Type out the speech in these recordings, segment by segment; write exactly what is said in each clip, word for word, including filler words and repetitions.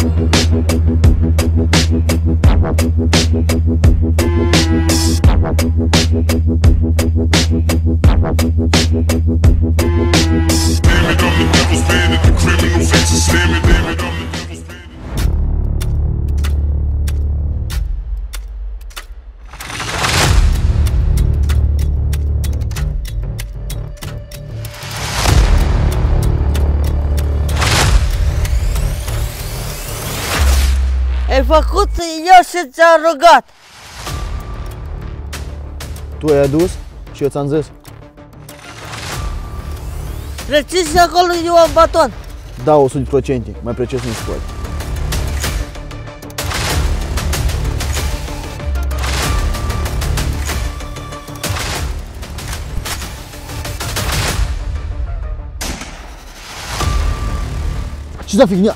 Ai făcut eu și ți-am rugat. Tu ai adus și eu ți-am zis. Precis acolo eu am baton. Da, o sută la sută, mai precis nu-ți poate. Ce da fignia?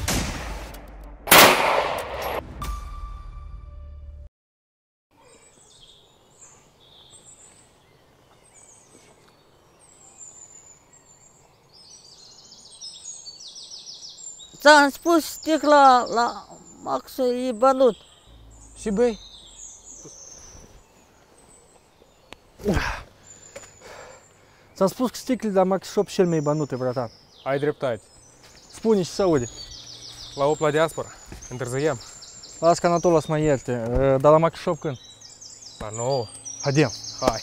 Ți-am spus sticla la Maxu e bănut. Și băi? Ți-am spus că sticlele la Max Shop cel mai bănute, bratan. Ai dreptate. Spune și se aude. La opt la diaspora. Întârziem. Las că Anatol o să mă ierte. Dar la Max Shop când? La nouă. Haidem. Hai.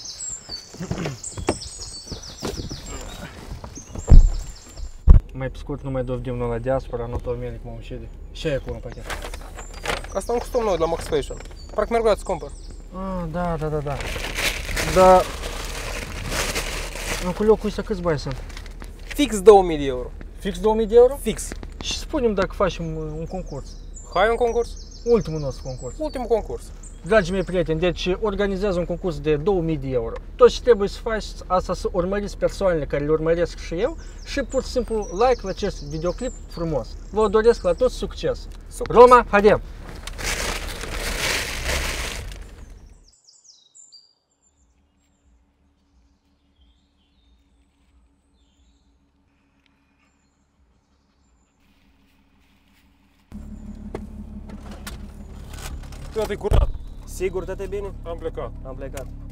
Mai pe scurt nu mai dovedim noi la diaspora, Anatol Melic mă ucide. Ce e acolo în pachet? Asta e un custom nou de la Max Fashion. Parcă merg să cumpăr. Ah, da, da, da, da. Dar... În culiocul ăsta câți bani sunt? Fix două mii de euro. Fix două mii de euro? Fix. Și spune-mi dacă facem un concurs. Hai un concurs? Ultimul nostru concurs. Ultimul concurs. Dragii mei prieteni, deci organizează un concurs de două mii de euro. Tot ce trebuie să faci asta să urmăriți persoanele care le urmăresc și eu și pur și simplu like la acest videoclip frumos. Vă doresc la toți succes. Super. Roma, haidem! Toate curat. Sigur, toate bine? Am plecat. Am plecat.